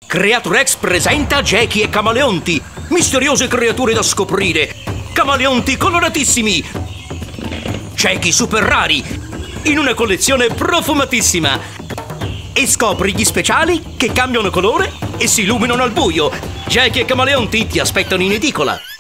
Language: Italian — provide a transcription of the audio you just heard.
Creaturex presenta Gechi e Camaleonti, misteriose creature da scoprire. Camaleonti coloratissimi, Gechi super rari, in una collezione profumatissima. E scopri gli speciali che cambiano colore e si illuminano al buio. Gechi e Camaleonti ti aspettano in edicola.